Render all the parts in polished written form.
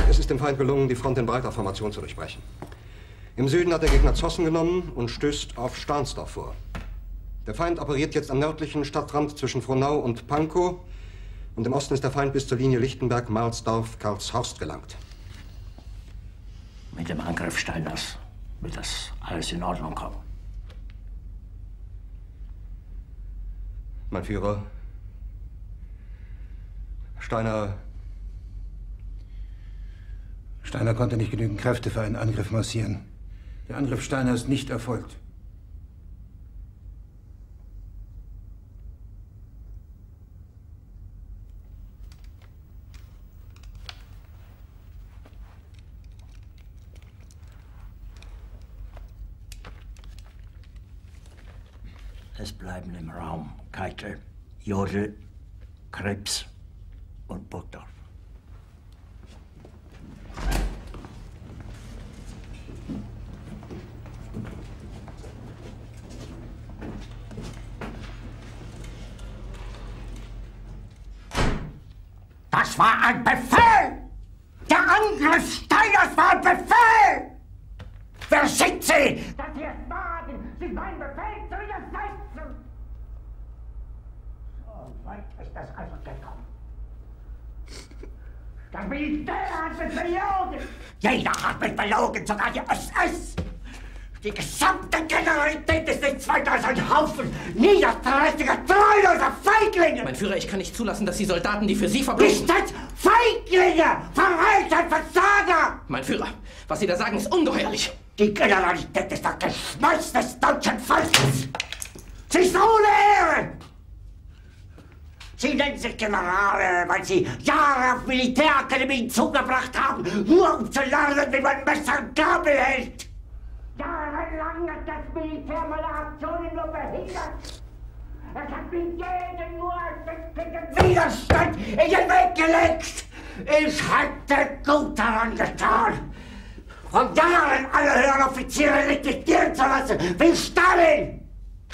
Es ist dem Feind gelungen, die Front in breiter Formation zu durchbrechen. Im Süden hat der Gegner Zossen genommen und stößt auf Stahnsdorf vor. Der Feind operiert jetzt am nördlichen Stadtrand zwischen Frohnau und Pankow. Und im Osten ist der Feind bis zur Linie Lichtenberg-Marsdorf-Karlshorst gelangt. Mit dem Angriff Steiners wird das alles in Ordnung kommen. Mein Führer, Steiner konnte nicht genügend Kräfte für einen Angriff massieren. Der Angriff Steiner ist nicht erfolgt. Es bleiben im Raum Keitel, Jodl, Krebs und Burgdorf. Das war ein Befehl! Der Angriff Steiners war ein Befehl! Wer sind Sie, dass Sie es wagen, sich meinen Befehl zu widersetzen? So weit ist das also gekommen. Das Militär hat mich belogen! Jeder hat mich belogen, sogar die SS! Die gesamte Generalität ist nichts weiter als ein Haufen niederträchtiger, treuloser Feiglinge! Mein Führer, ich kann nicht zulassen, dass die Soldaten, die für Sie verbringen... Nicht als Feiglinge! Verreiter, Versager! Mein Führer, was Sie da sagen, ist ungeheuerlich! Die Generalität ist das Geschmeiß des deutschen Volkes! Sie ist ohne Ehre! Sie nennen sich Generale, weil Sie Jahre auf Militärakademien zugebracht haben, nur um zu lernen, wie man Messer und Gabel hält! Jahrelang hat das Militär meine Aktionen nur behindert. Es hat mir jeden nur ersichtlichen Widerstand in den Weg gelegt. Ich hätte gut daran getan, von Jahren alle höheren Offiziere liquidieren zu lassen, wie Stalin.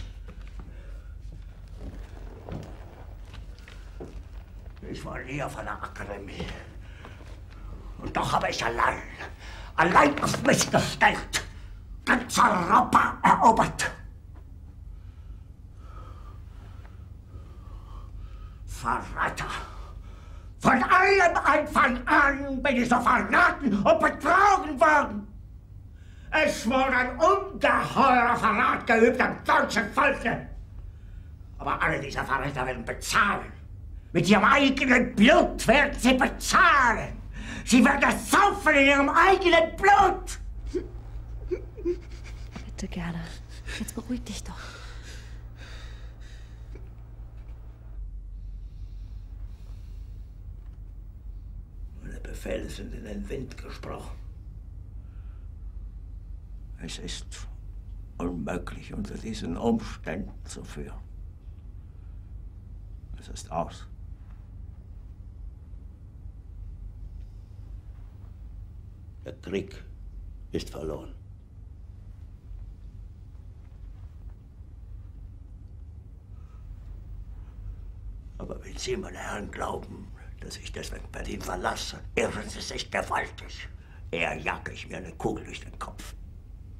Ich war nie auf einer Akademie. Und doch habe ich allein auf mich gestellt, ganz Europa erobert. Verräter! Von allem Anfang an bin ich so verraten und betrogen worden. Es wurde ein ungeheurer Verrat geübt am deutschen Volke. Aber alle diese Verräter werden bezahlen. Mit ihrem eigenen Blut werden sie bezahlen. Sie werden es saufen in ihrem eigenen Blut. Bitte, Gerda. Jetzt beruhig dich doch. Meine Befehle sind in den Wind gesprochen. Es ist unmöglich, unter diesen Umständen zu führen. Es ist aus. Der Krieg ist verloren. Aber wenn Sie, meine Herren, glauben, dass ich deswegen Berlin verlasse, irren Sie sich gewaltig. Eher jage ich mir eine Kugel durch den Kopf.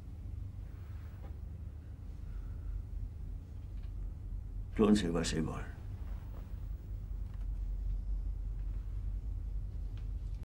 Tun Sie, was Sie wollen.